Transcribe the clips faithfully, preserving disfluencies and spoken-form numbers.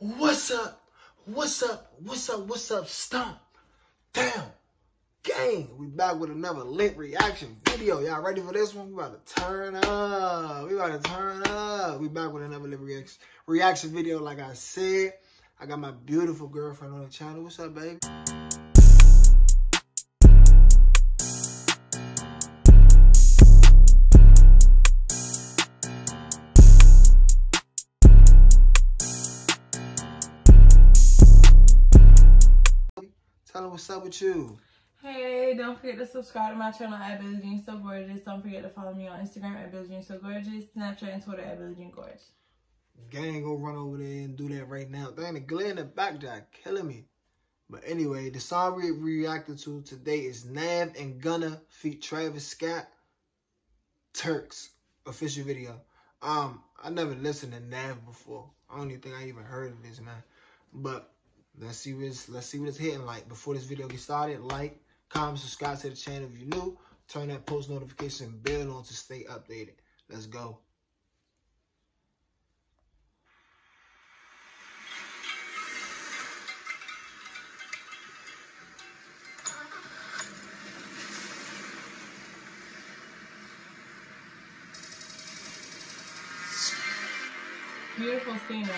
What's up? What's up? What's up? What's up? Stomp. Damn. Gang. We back with another lit reaction video. Y'all ready for this one? We about to turn up. We about to turn up. We back with another lit reaction reaction video. Like I said, I got my beautiful girlfriend on the channel. What's up, baby? Tell her what's up with you. Hey, don't forget to subscribe to my channel at Billie Jean So Gorgeous. Don't forget to follow me on Instagram at Billie Jean So Gorgeous, Snapchat and Twitter at Billie Jean Gorgeous. Gang, go run over there and do that right now. Dang, the glare in the backdrop killing me. But anyway, the song we reacted to today is Nav and Gunna feat Travis Scott, Turks official video. Um, I never listened to Nav before. I don't even think I even heard of this, man. But Let's see what it's, let's see what it's hitting like. Before this video gets started, like, comment, subscribe to the channel if you're new. Turn that post notification bell on to stay updated. Let's go. Beautiful scenery.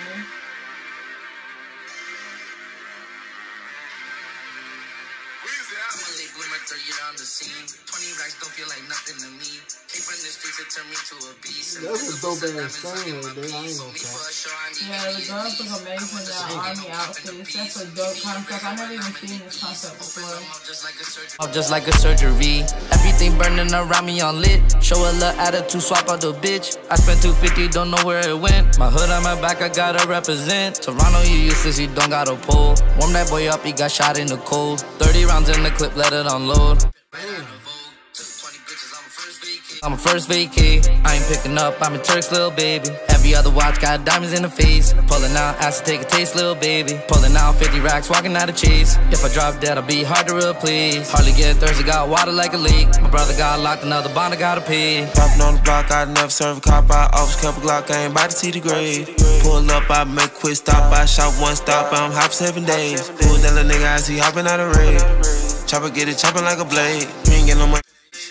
Throw you on the scene. twenty racks don't feel like nothing to me. Came from the streets to turn me to a beast. That's a dope ass song right there. I ain't gonna cap. Yeah, the girls look amazing in their army outfits. That's a dope concept. I've never even seen this concept before. I'm just like a surgery. Everything burning around me on lit. Show a little attitude, swap out the bitch. I spent two fifty, don't know where it went. My hood on my back, I gotta represent. Toronto, you useless, you don't got a pull. Warm that boy up, he got shot in the cold. thirty rounds in the clip, let it unload. I'm a first vacay. I ain't picking up, I'm a Turks, little baby. Every other watch got diamonds in the face. Pulling out, ask to take a taste, little baby. Pulling out fifty racks, walking out of chase. If I drop dead, I'll be hard to replace. Hardly get thirsty, got water like a leak. My brother got locked, another bond I gotta pay. Popping on the block, I never serve a cop. I office couple Glock, I ain't about to see the grade. Pull up, I make quick stop. I shot one stop, I'm hot for seven days. Pull that little nigga, I see hopping out of raid. Chopper get it chopping like a blade. You ain't get no money.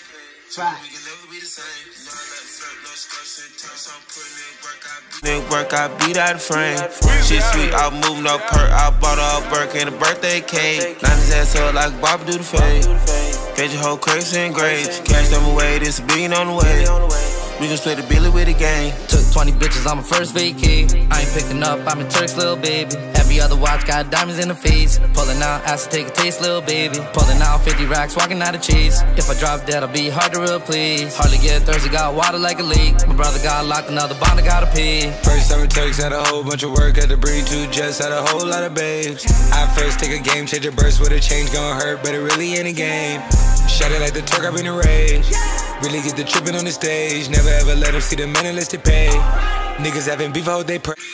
Work, I beat out the frame. Shit sweet, I moved no perk. I bought a Burke and a birthday cake. Line his ass up like Bob do the fade. Fed your whole crates and grapes. Cash them away, this a billion on the way. We can split the Billy with the gang. Took twenty bitches on my first vacay. I ain't picking up, I'm a Turks, little baby. Every other watch got diamonds in the face. Pulling out, ask to take a taste, little baby. Pulling out fifty racks, walking out of chase. If I drop dead, I'll be hard to replace. Hardly get thirsty, got water like a leak. My brother got locked, another bond I gotta pay. First time a Turks, had a whole bunch of work. Had to bring two jets, had a whole lot of babes. I first take a game, change a burst with a change, gon' hurt, but it really ain't a game. Shut it like the Turk, I've been a rage. Really get the trippin' on the stage. Never ever let them see the men unless they pay. Niggas having beef, I hope they pray.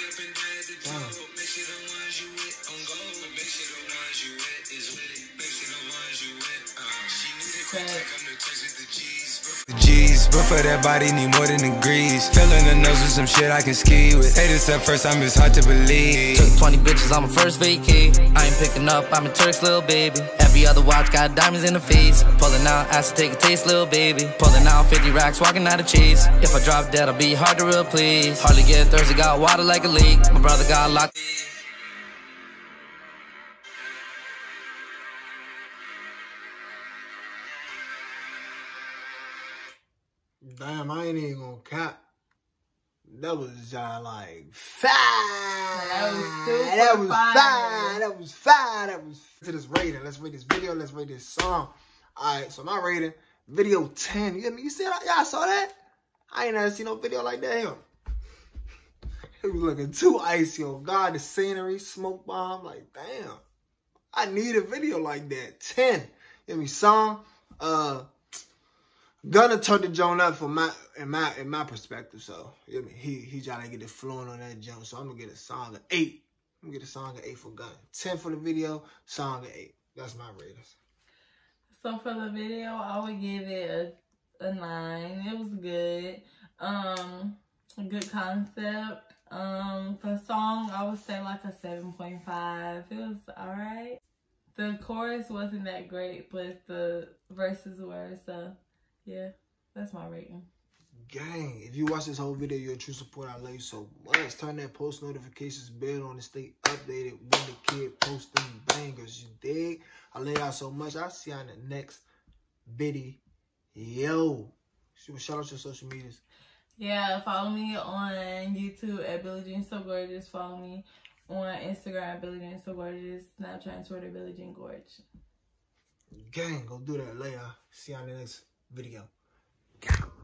G's, but for that body need more than degrees. Filling the nose with some shit I can ski with. Say this at first time, it's hard to believe. Took twenty bitches on my first vacay. I ain't picking up, I'm a Turks, little baby. Every other watch got diamonds in the face. Pulling out, ask to take a taste, little baby. Pulling out fifty racks, walking out of chase. If I drop dead, I'll be hard to replace. Hardly get thirsty, got water like a leak. My brother got locked. Damn, I ain't even gonna cap. That was just like fire. That was super That was fire. fire. That was fire. That was to this rating. Let's rate this video. Let's rate this song. Alright, so my rating, video ten. You, you see that? Y'all saw that? I ain't never seen no video like that. Him. It was looking too icy. Oh God, the scenery, smoke bomb. Like, damn. I need a video like that. ten. You know me, song. Uh Gunna turned the joint up for my in my in my perspective, so you know me, he he trying to get it flowing on that jump. So I'm gonna get a song of eight. I'm gonna get a song of eight for Gunna. Ten for the video, song of eight. That's my ratings. So for the video, I would give it a, a nine. It was good. Um, a good concept. Um, the song, I would say like a seven point five. It was alright. The chorus wasn't that great, but the verses were. So, yeah, that's my rating. Gang, if you watch this whole video, you're a true supporter. I love you so much. Turn that post notifications bell on to stay updated when the kid posts them bangers. You dig? I love y'all so much. I'll see y'all in the next video. Yo. Shout out your social medias. Yeah, follow me on YouTube at Billie Jean So Gorgeous. Follow me on Instagram at Billie Jean So Gorgeous. Snapchat and Twitter, Billie Jean Gorge. Gang, go do that later. See y'all in the next video. Gang.